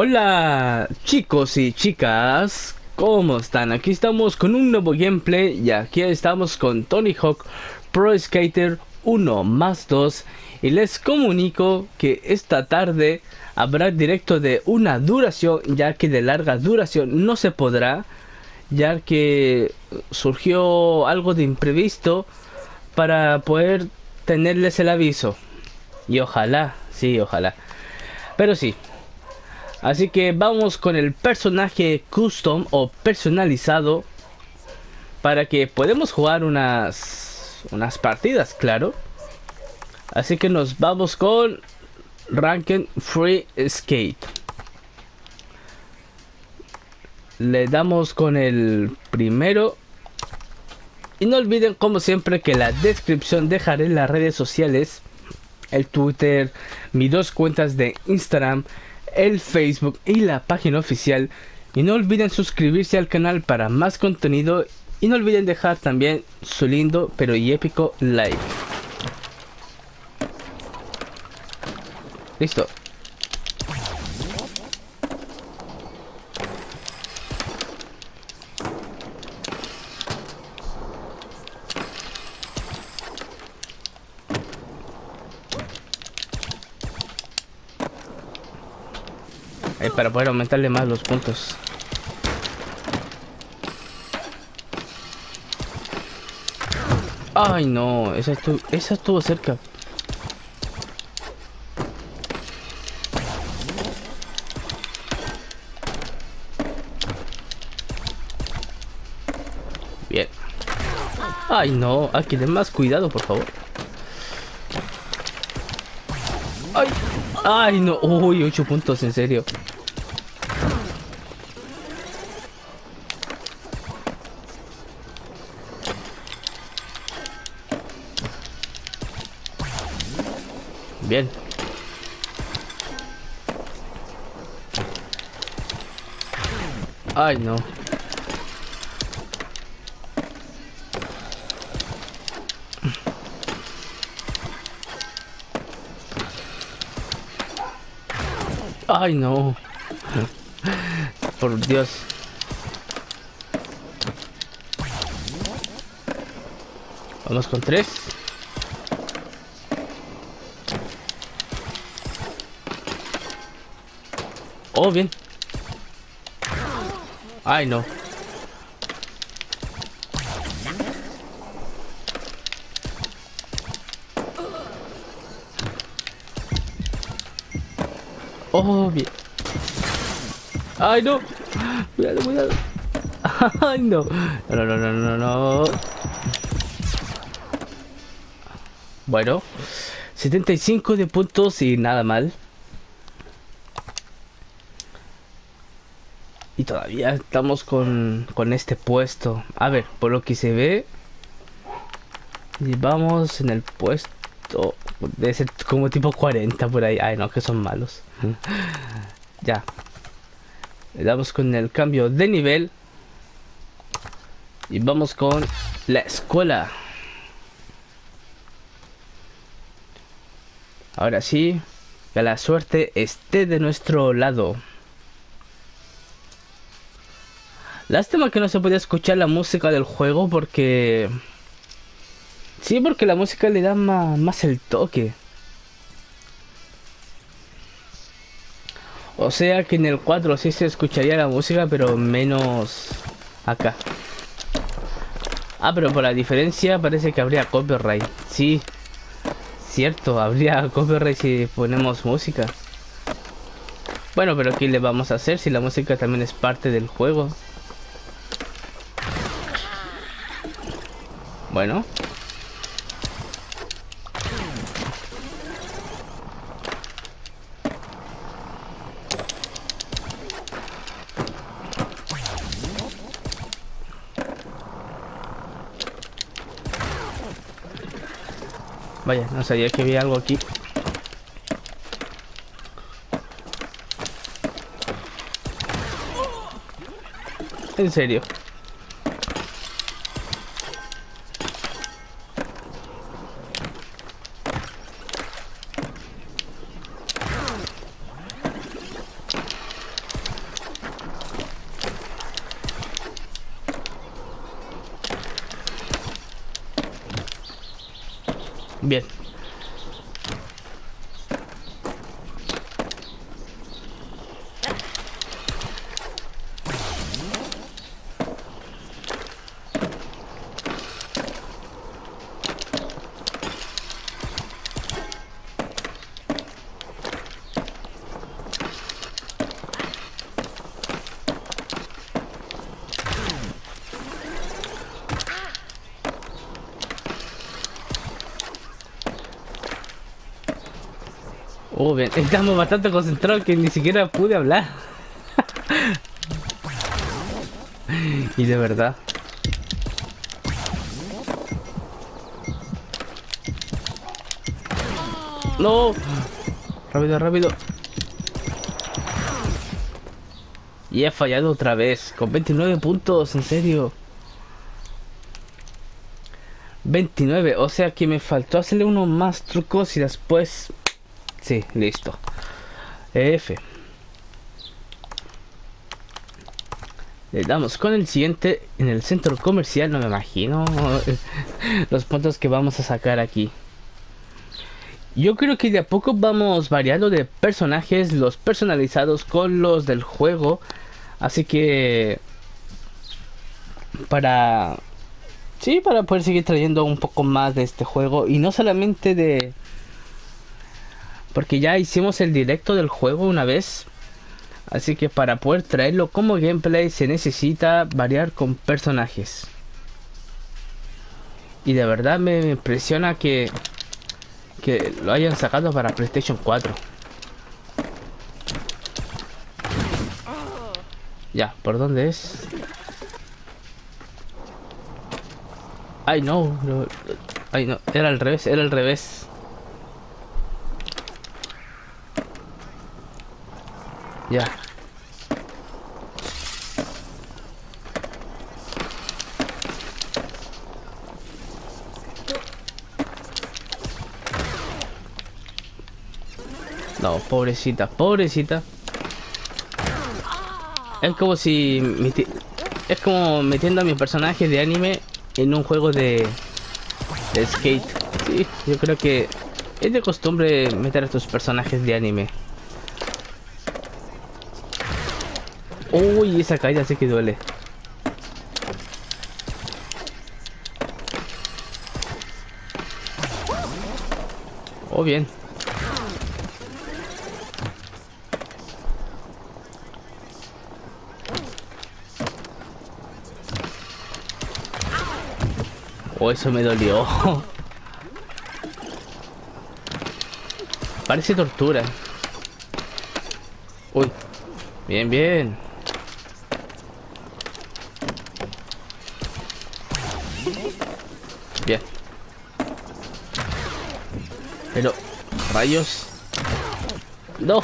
Hola chicos y chicas, ¿cómo están? Aquí estamos con un nuevo gameplay y aquí estamos con Tony Hawk Pro Skater 1 más 2 y les comunico que esta tarde habrá directo de una duración, ya que de larga duración no se podrá, ya que surgió algo de imprevisto para poder tenerles el aviso. Y ojalá, sí, ojalá. Pero sí. Así que vamos con el personaje custom o personalizado para que podamos jugar unas partidas, claro. Así que nos vamos con Ranked Free Skate. Le damos con el primero. Y no olviden, como siempre, que en la descripción dejaré las redes sociales, el Twitter, mis dos cuentas de Instagram, el Facebook y la página oficial. Y no olviden suscribirse al canal para más contenido. Y no olviden dejar también su lindo pero y épico like. Listo. Para poder aumentarle más los puntos. Ay no, esa estuvo cerca. Bien. Ay no, hay que tener más cuidado, por favor. Ay, ay no, uy, 8 puntos, en serio. Bien. Ay no. Ay no. Por Dios. Vamos con 3. Oh, bien. Ay no. Oh, bien. Ay no. Cuidado, cuidado. Ay no. No, no, no, no, no. Bueno, 75 de puntos y nada mal. Y todavía estamos con este puesto. A ver, por lo que se ve, y vamos en el puesto. Debe ser como tipo 40 por ahí. Ay no, que son malos. Ya. Le damos con el cambio de nivel. Y vamos con la escuela. Ahora sí, que la suerte esté de nuestro lado. Lástima que no se podía escuchar la música del juego porque... Sí, porque la música le da más el toque. O sea que en el 4 sí se escucharía la música, pero menos acá. Ah, pero por la diferencia parece que habría copyright. Sí, cierto, habría copyright si ponemos música. Bueno, pero ¿qué le vamos a hacer si la música también es parte del juego? Bueno. Vaya, no sabía que había algo aquí. En serio. Bien. Oh, bien. Estamos bastante concentrados que ni siquiera pude hablar. Y de verdad. No. Rápido, rápido. Y he fallado otra vez. Con 29 puntos, en serio. 29. O sea que me faltó hacerle unos más trucos y después... Sí, listo. F. Le damos con el siguiente en el centro comercial. No me imagino los puntos que vamos a sacar aquí. Yo creo que de a poco vamos variando de personajes, los personalizados con los del juego. Así que... Para... Sí, para poder seguir trayendo un poco más de este juego. Y no solamente de... Porque ya hicimos el directo del juego una vez. Así que para poder traerlo como gameplay se necesita variar con personajes. Y de verdad me impresiona que lo hayan sacado para PlayStation 4. Ya, ¿por dónde es? Ay no, ay no, era al revés, era al revés. Ya. No, pobrecita, pobrecita. Es como si es como metiendo a mi personaje de anime en un juego de skate. Sí, yo creo que es de costumbre meter a tus personajes de anime. Uy, esa caída sí que duele. Oh, bien. Oh, eso me dolió. Parece tortura. Uy, bien, bien. Bien. Pero, rayos. No.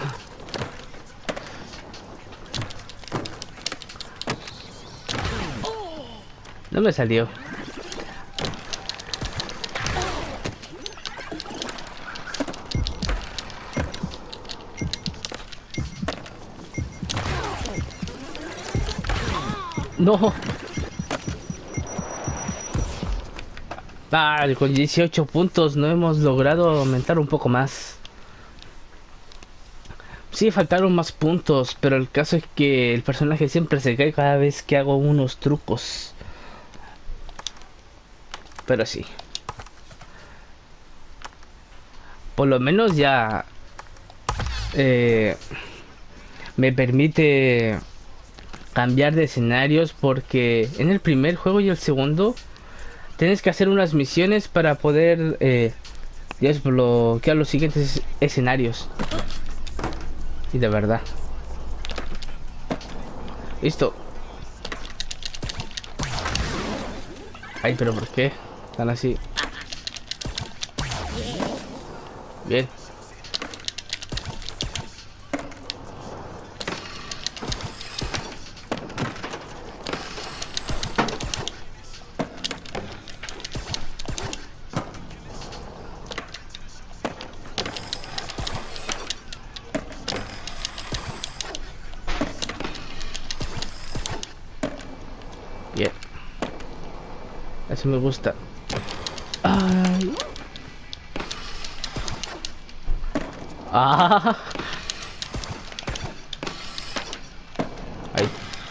No me salió. No. Ah, con 18 puntos no hemos logrado aumentar un poco más. Sí, faltaron más puntos, pero el caso es que el personaje siempre se cae cada vez que hago unos trucos. Pero sí. Por lo menos ya me permite cambiar de escenarios porque en el primer juego y el segundo tienes que hacer unas misiones para poder desbloquear los siguientes escenarios. Y de verdad. Listo. Ay, pero ¿por qué? Están así. Bien. Bien. Eso me gusta. Ay. Ah, ahí.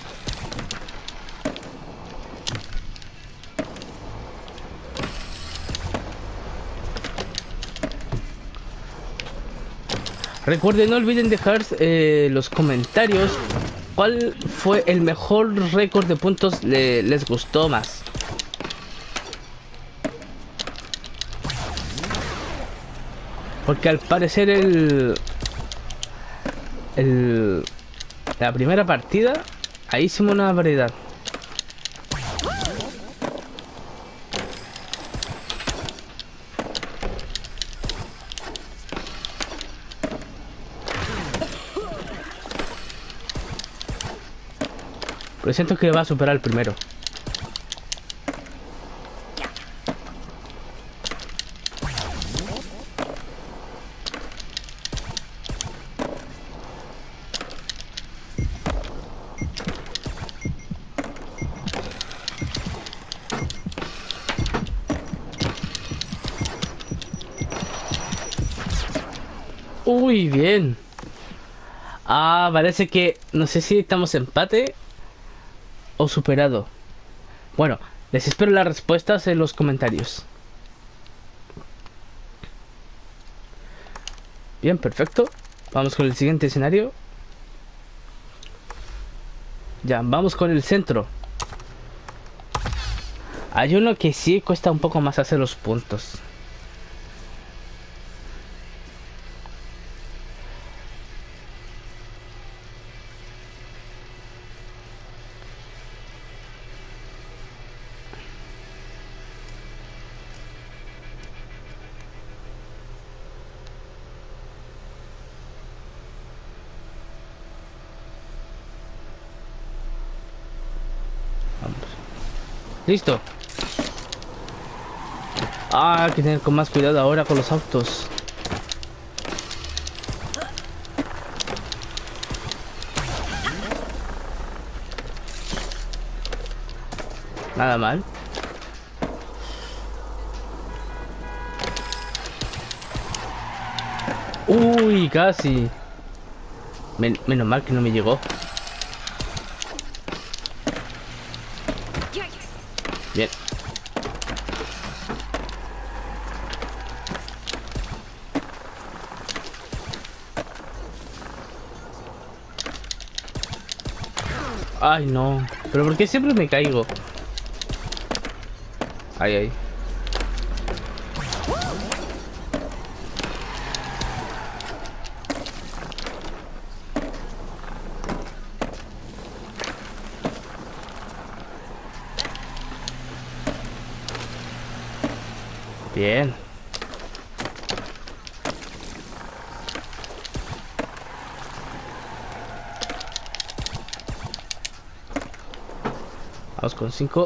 Recuerden, no olviden dejar los comentarios cuál fue el mejor récord de puntos les gustó más. Porque al parecer el la primera partida ahí hicimos una variedad. Pero siento que va a superar el primero. Uy, bien. Ah, parece que no sé si estamos empate o superado. Bueno, les espero las respuestas en los comentarios. Bien, perfecto. Vamos con el siguiente escenario. Ya, vamos con el centro. Hay uno que sí cuesta un poco más hacer los puntos. Vamos. Listo. Ah, hay que tener con más cuidado ahora con los autos. Nada mal. Uy, casi. Menos mal que no me llegó. Bien. Ay, no. Pero ¿por qué siempre me caigo? Ay, ay. Bien. Vamos con 5.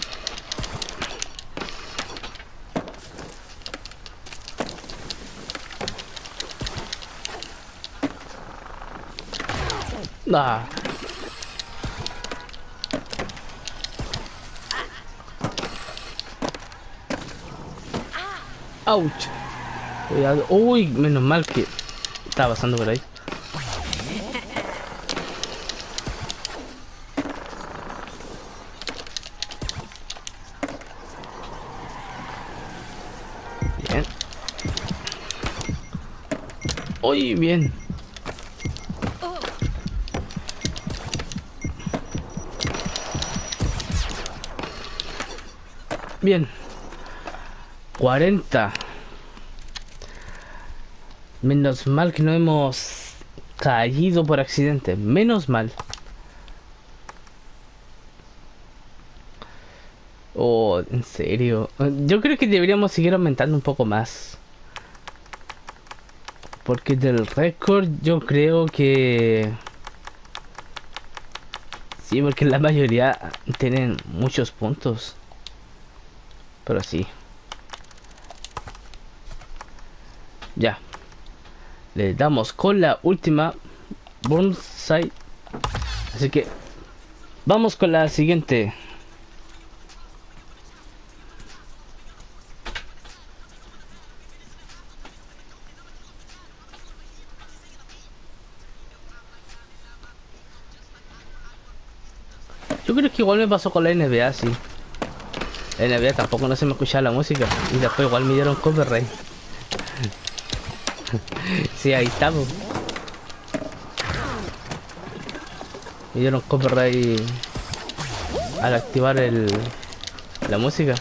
Ah. Ouch. Cuidado. Uy, menos mal que estaba pasando por ahí. Bien. Uy, bien. Bien. 40. Menos mal que no hemos caído por accidente. Menos mal. Oh, en serio. Yo creo que deberíamos seguir aumentando un poco más. Porque del récord yo creo que... Sí, porque la mayoría tienen muchos puntos. Pero sí. Ya. Le damos con la última bonsai. Así que vamos con la siguiente. Yo creo que igual me pasó con la NBA, sí. La NBA tampoco no se me escuchaba la música. Y después igual me dieron copyright. Sí, ahí estamos. Me dieron copyright al activar la música.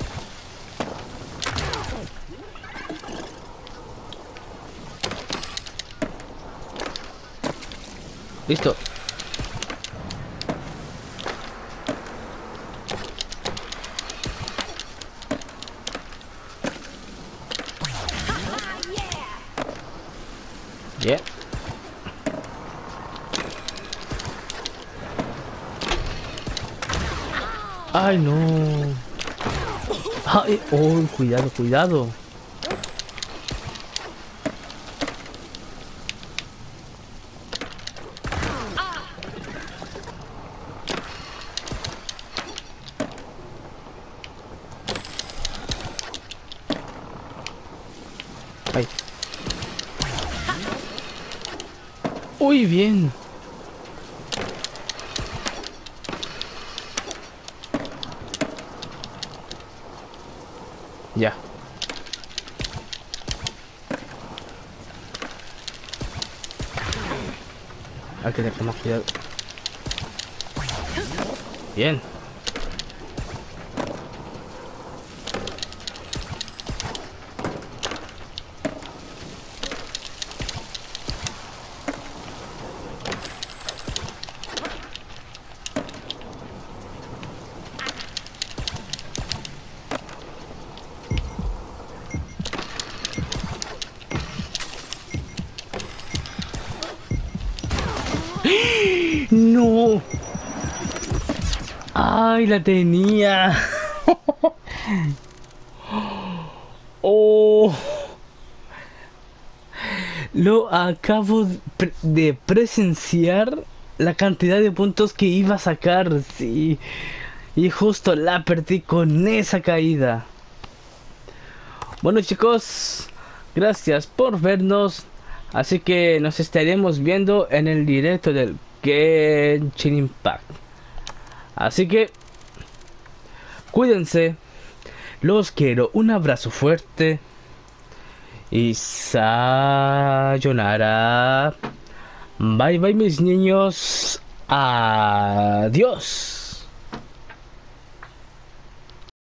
Listo. Bien. Ay, no. Ay, oh, cuidado, cuidado. Ay. Uy, bien. Ya. Hay que tener más cuidado. Bien. No. Ay, la tenía. Oh. Lo acabo de presenciar la cantidad de puntos que iba a sacar, sí. Y justo la perdí con esa caída. Bueno chicos, gracias por vernos. Así que nos estaremos viendo en el directo del Genshin Impact. Así que cuídense. Los quiero. Un abrazo fuerte. Y sayonara. Bye bye mis niños. Adiós.